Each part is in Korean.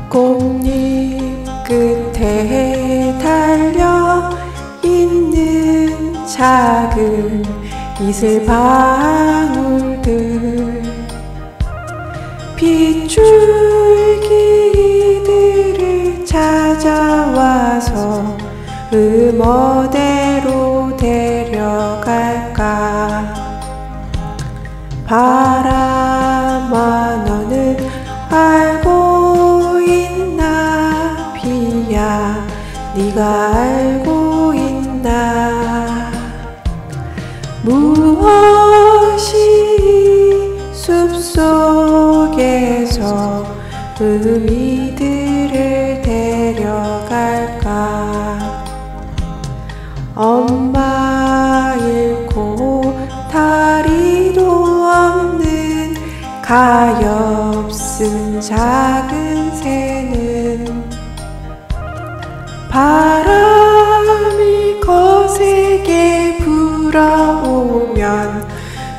꽃잎 끝에 달려있는 작은 이슬방울들, 빗줄기들을 찾아와서 어디로 데려갈까. 바람아, 너는 알고 있나. 비야, 네가 알고 있나. 무엇이 숲속에서 의미들을 데려갈까. 엄마 잃고 다리도 없는 가엾은 작은 새는 바람이 거세게 불어오면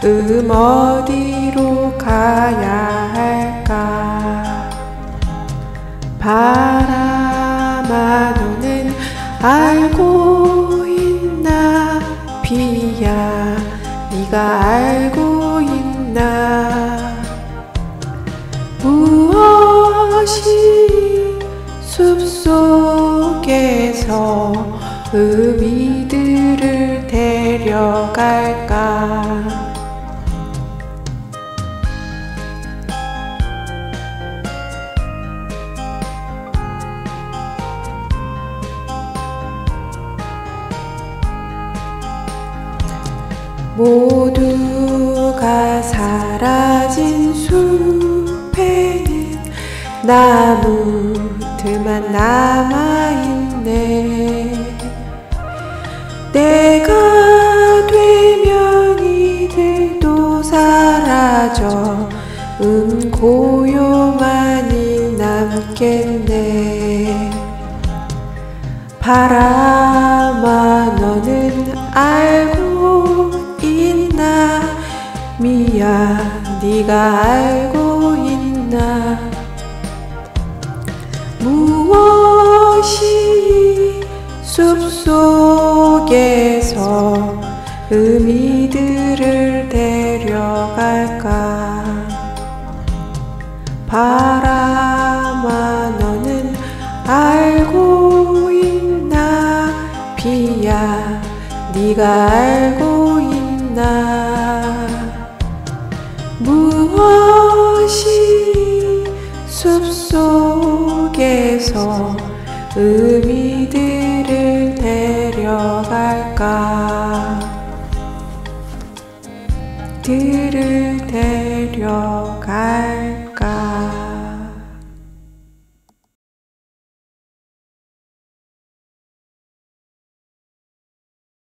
어디로 가야 할까. 바람아, 너는 알고 있나. 비야, 네가 알고 있나. 무엇이 숲속에서 의미들을 데려갈까. 모두가 사라진 숲에는 나무들만 남아있네. 내가 되면 이들도 사라져 고요만이 남겠네. 바람아, 너는 알고 있나. 미야, 네가 알고 있나. 무엇이 숲속에서 의미들을 데려갈까. 바람아, 너는 알고 있나. 비야, 네가 알고 있나. 무엇이 숲속에서 의미들을 데려갈까. 들을 데려갈까.